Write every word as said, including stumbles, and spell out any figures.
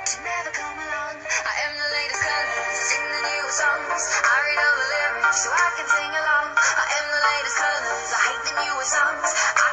should never come along. I am the latest colors, I sing the newest songs. I read all the lyrics so I can sing along. I am the latest colors, I hate the newest songs. I